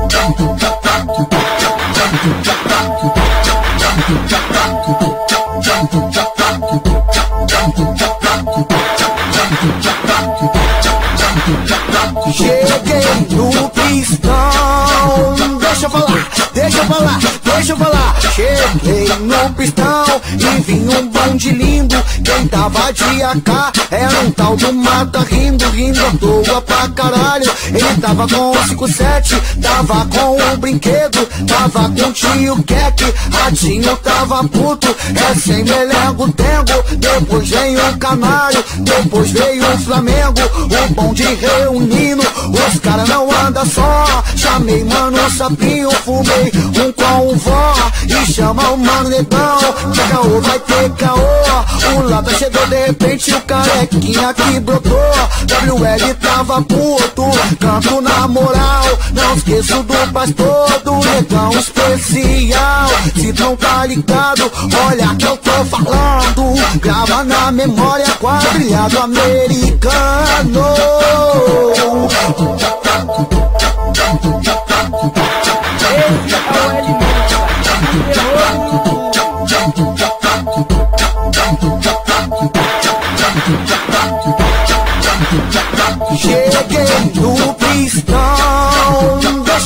Cheguei no pistão, deixa eu falar. Cheguei no pistão e vim um bonde lindo. Quem tava de AK era um tal do Mata rindo à toa pra caralho. Ele tava com o 57, tava com o brinquedo, tava com o tio Keck, Ratinho tava puto, sem melengo tengo. Depois veio o Canário, depois veio o Flamengo, o bonde reunindo, os cara não anda só. Chamei mano Sapinho, fumei um com o vó e chama o mano Negão, que caô vai ter caô. O Lata chegou de repente, o carequinha que brotou. WL tava puto, canto na moral. Não esqueço do pastor, do Negão especial. Se não tá ligado, olha que eu tô falando. Grava na memória, quadrilhado americano. Cheguei no pistão,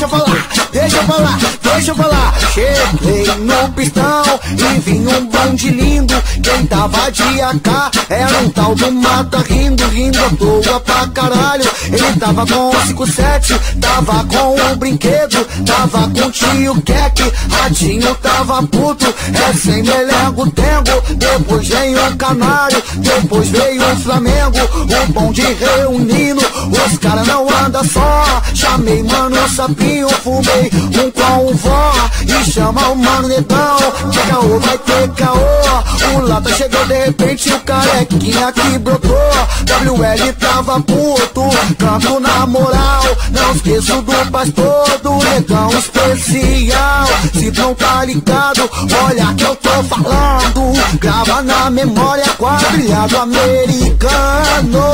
deixa eu falar. Cheguei no pistão e vim um bonde lindo. Quem tava de AK era um tal do Mata rindo à toa pra caralho. Ele tava com o 57, tava com o brinquedo, tava com o tio Keck, Ratinho tava puto, sem melengo tengo. Depois veio o Canário, depois veio o Flamengo, o bonde reunindo, os cara não anda só. Chamei mano Sapinho, fumei um com o vó e chama o mano Negão, que caô vai ter caô. O Lata chegou de repente, o carequinha que brotou. WL tava puto, canto na moral. Não esqueço do pastor, do Negão especial. Se não tá ligado, olha que eu tô falando. Grava na memória, quadrilhado americano.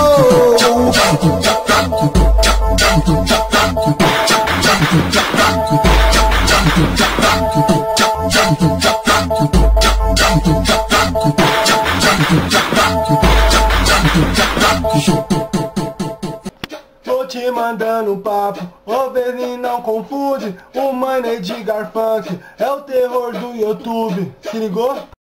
Tô te mandando papo, ô Veni não confunde. O mano é de Garfunk, é o terror do YouTube. Se ligou?